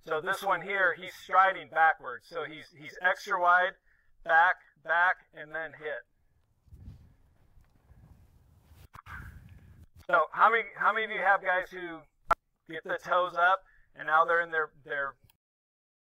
So this one here, he's striding backwards. So he's extra wide, back, and then hit. So how many of you have guys who get the toes up and now they're in their